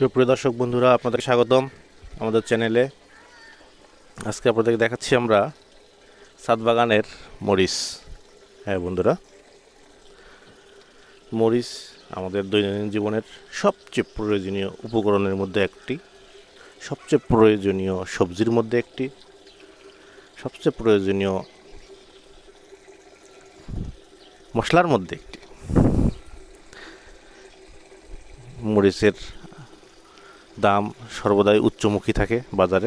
সুপ্রিয় দর্শক বন্ধুরা, আপনাদের স্বাগতম আমাদের চ্যানেলে। আজকে আপনাদের দেখাচ্ছি আমরা ছাদ বাগানের মরিচ। হ্যাঁ বন্ধুরা, মরিচ আমাদের দৈনন্দিন জীবনের সবচেয়ে প্রয়োজনীয় উপকরণের মধ্যে একটি, সবচেয়ে প্রয়োজনীয় সবজির মধ্যে একটি, সবচেয়ে প্রয়োজনীয় মশলার মধ্যে একটি। মরিচের দাম সর্বদাই উচ্চমুখী থাকে বাজারে।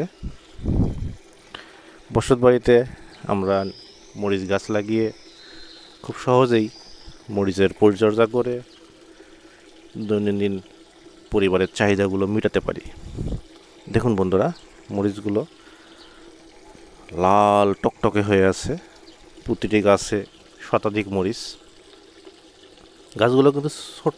বসত বাড়িতে আমরা মরিচ গাছ লাগিয়ে খুব সহজেই মরিচের পরিচর্যা করে দৈনন্দিন পরিবারের চাহিদাগুলো মেটাতে পারি। দেখুন বন্ধুরা, মরিচগুলো লাল টকটকে হয়ে আছে। প্রতিটি গাছে শতাধিক মরিচ। গাছগুলো কিন্তু ছোট,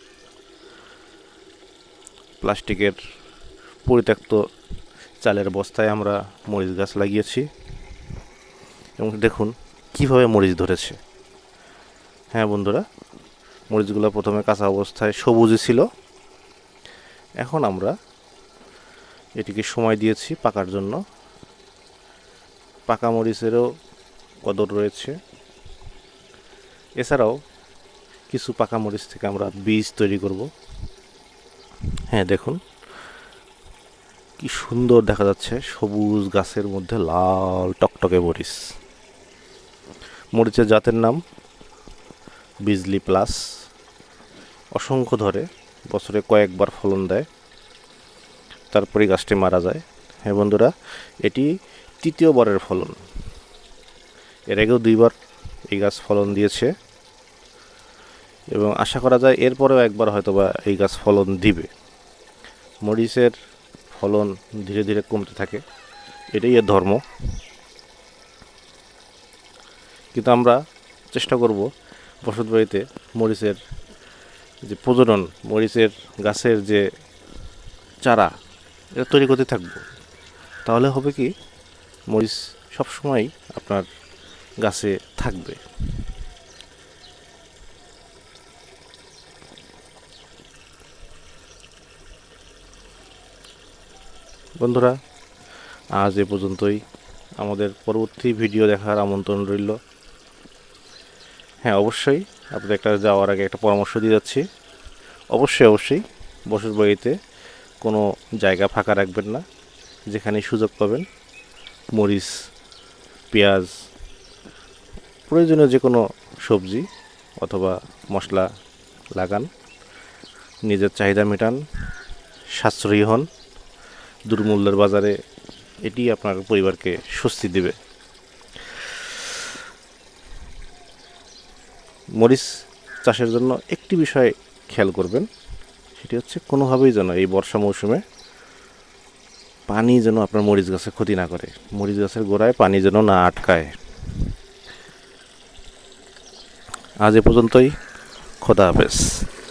প্লাস্টিকের পরিত্যক্ত চালের বস্তায় আমরা মরিচ গাছ লাগিয়েছি এবং দেখুন কিভাবে মরিচ ধরেছে। হ্যাঁ বন্ধুরা, মরিচগুলো প্রথমে কাঁচা অবস্থায় সবুজই ছিল, এখন আমরা এটিকে সময় দিয়েছি পাকার জন্য। পাকা মরিচেরও কদর রয়েছে। এছাড়াও কিছু পাকা মরিচ থেকে আমরা বীজ তৈরি করব। হ্যাঁ দেখুন কি সুন্দর দেখা যাচ্ছে, সবুজ গাছের মধ্যে লাল টকটকে মরিচ। মরিচের জাতের নাম বিজলি প্লাস। অসংখ্য ধরে, বছরে কয়েকবার ফলন দেয়, তারপরে গাছটি মারা যায়। হ্যাঁ বন্ধুরা, এটি তৃতীয়বারের ফলন। এর আগেও 2বার এই গাছ ফলন দিয়েছে এবং আশা করা যায় এরপরেও একবার হয়তোবা এই গাছ ফলন দিবে। মরিচের ফলন ধীরে ধীরে কমতে থাকে, এটাই এর ধর্ম। কিন্তু আমরা চেষ্টা করব বসত বাড়িতে মরিচের যে প্রজনন, মরিচের গাছের যে চারা, এটা তৈরি করতে থাকব। তাহলে হবে কি, মরিচ সবসময় আপনার গাছে থাকবে। বন্ধুরা, আজ এ পর্যন্তই। আমাদের পরবর্তী ভিডিও দেখার আমন্ত্রণ রইল। হ্যাঁ অবশ্যই, আপনাদের একটা যাওয়ার আগে একটা পরামর্শ দিয়ে যাচ্ছি। অবশ্যই বসত বাড়িতে কোনো জায়গা ফাঁকা রাখবেন না। যেখানে সুযোগ পাবেন মরিচ, পেঁয়াজ, প্রয়োজনীয় যে কোনো সবজি অথবা মশলা লাগান। নিজের চাহিদা মেটান, সাশ্রয়ী হন। দুর্মূল্যের বাজারে এটি আপনার পরিবারকে স্বস্তি দেবে। মরিচ চাষের জন্য একটি বিষয় খেয়াল করবেন, সেটি হচ্ছে কোনোভাবেই যেন এই বর্ষা মৌসুমে পানি যেন আপনার মরিচ গাছে ক্ষতি না করে। মরিচ গাছের গোড়ায় পানি যেন না আটকায়। আজ এ পর্যন্তই। খোদা হাফেজ।